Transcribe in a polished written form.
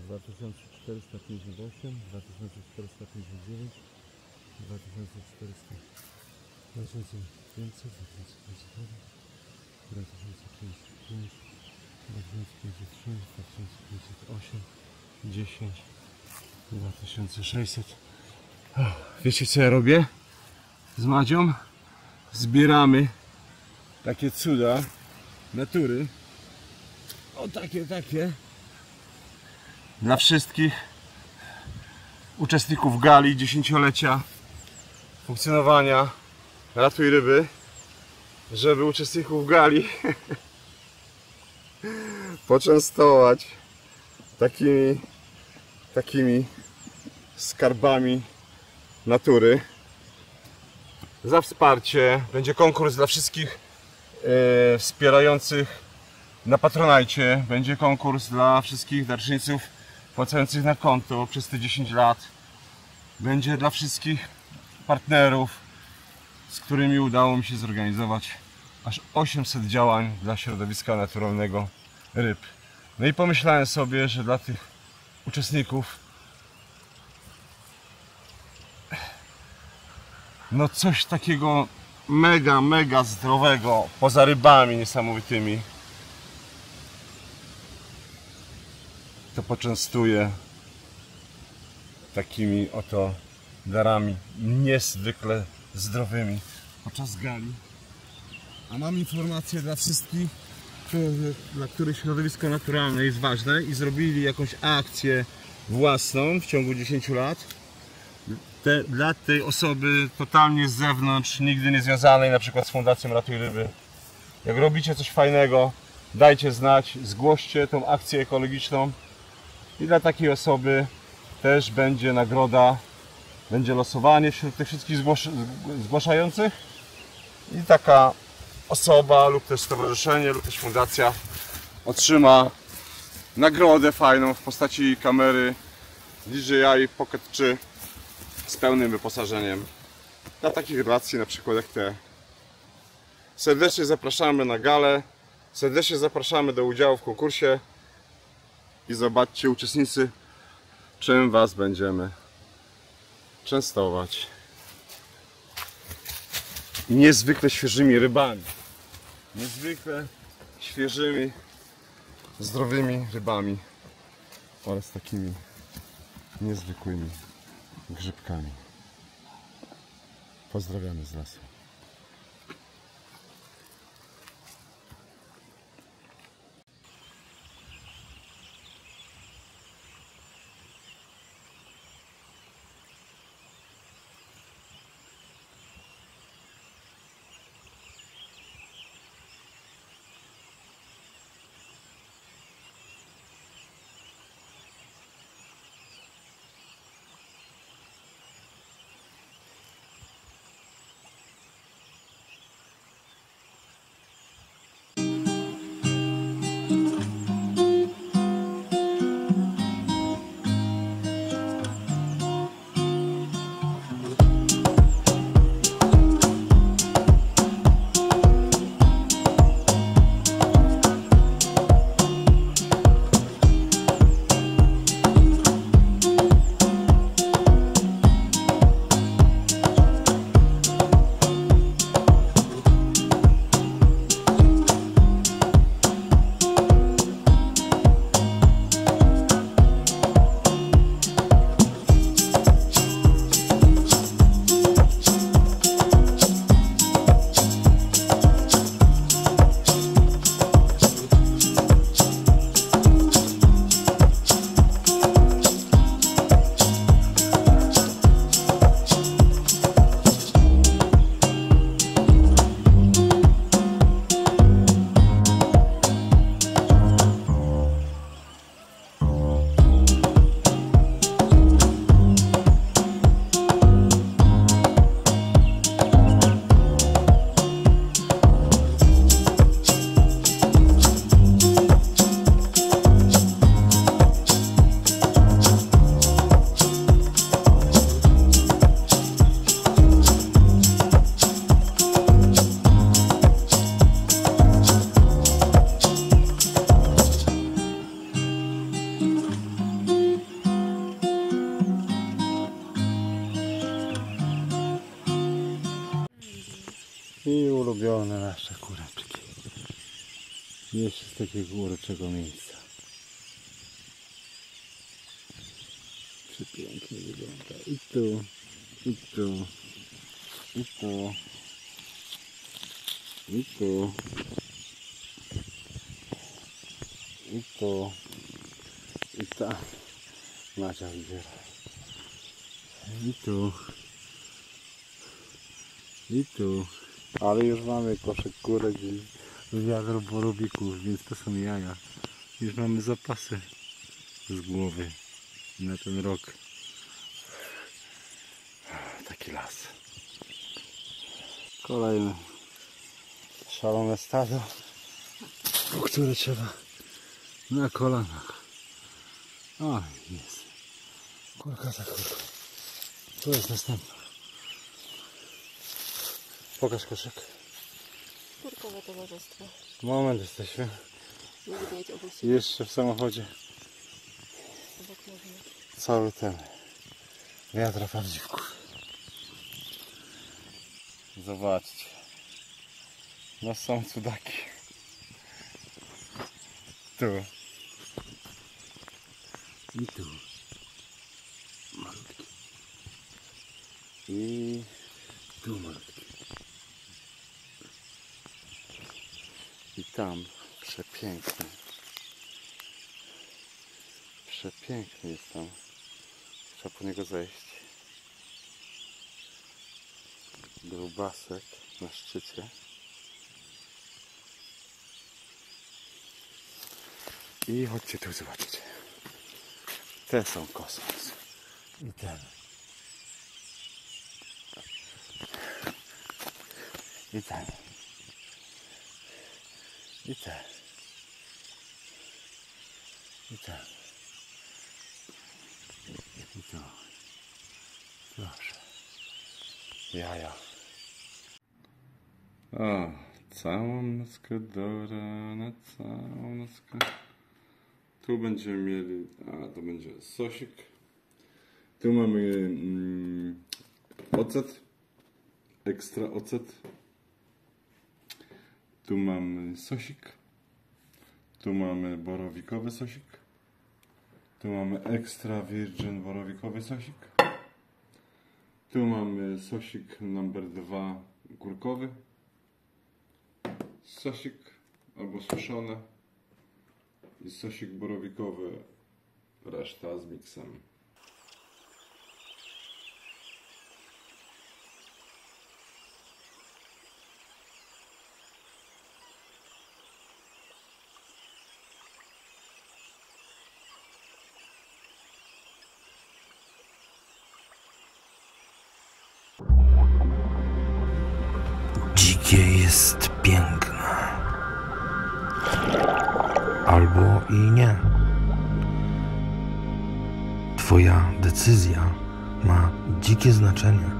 2458, 2459, 2400, 2500, 2501, 2055, 2053, 2508, 10, 2600. Wiecie co ja robię z Madzią? Zbieramy takie cuda natury. O takie dla wszystkich uczestników gali 10-lecia funkcjonowania Ratuj Ryby, żeby uczestników gali poczęstować takimi skarbami natury. Za wsparcie będzie konkurs dla wszystkich wspierających na Patronajcie. Będzie konkurs dla wszystkich darczyńców płacających na konto przez te 10 lat. Będzie dla wszystkich partnerów, z którymi udało mi się zorganizować aż 800 działań dla środowiska naturalnego ryb. No i pomyślałem sobie, że dla tych uczestników no coś takiego mega zdrowego, poza rybami niesamowitymi, to poczęstuję takimi oto darami niezwykle zdrowymi podczas gali. A mam informację dla wszystkich, dla których środowisko naturalne jest ważne i zrobili jakąś akcję własną w ciągu 10 lat. Dla tej osoby totalnie z zewnątrz, nigdy nie związanej na przykład z Fundacją Ratuj Ryby. Jak robicie coś fajnego, dajcie znać, zgłoście tą akcję ekologiczną i dla takiej osoby też będzie nagroda, będzie losowanie wśród tych wszystkich zgłaszających i taka osoba lub też stowarzyszenie lub też fundacja otrzyma nagrodę fajną w postaci kamery DJI Pocket 3 z pełnym wyposażeniem dla takich relacji na przykład jak te. Serdecznie zapraszamy na galę, serdecznie zapraszamy do udziału w konkursie i zobaczcie uczestnicy, czym Was będziemy częstować. Niezwykle świeżymi rybami, niezwykle świeżymi, zdrowymi rybami oraz takimi niezwykłymi grzybkami. Pozdrawiamy z lasu. ulubione nasze kureczki. Jeszcze z takiego uroczego miejsca. Przepięknie wygląda. I tu, i tu, i tu, i tu, i tu, i tam. Macia wybiera. I tu, i tu. Ale już mamy koszyk kurek i wiadro borowików, więc to są jaja. Już mamy zapasy z głowy na ten rok. Taki las. Kolejne szalone stado, po które trzeba na kolanach. O, jest. Kurka za kurką. Tu jest następna. Pokaż koszyk. Kurkowe towarzystwo. Moment, jesteśmy. Nie widać obok siebie. Jeszcze w samochodzie. Obok nogi. Cały ten wiatr prawdziwków. Zobaczcie. No są cudaki. Tu. I tu. Malutki. I tu malutki. I tam przepiękny. Przepiękny jest tam. Trzeba po niego zejść. Grubasek na szczycie. I chodźcie tu zobaczyć. Te są kosmos. I ten. I ten. I ten. I ten. I to. Proszę. Jaja. O, całą nockę do rana, całą nockę. Tu będziemy mieli, to będzie sosik. Tu mamy ocet, ekstra ocet. Tu mamy sosik. Tu mamy borowikowy sosik. Tu mamy ekstra virgin borowikowy sosik. Tu mamy sosik numer 2 górkowy. Sosik albo suszone. I sosik borowikowy, reszta z miksem. Dzikie jest piękne. Albo i nie. Twoja decyzja ma dzikie znaczenie.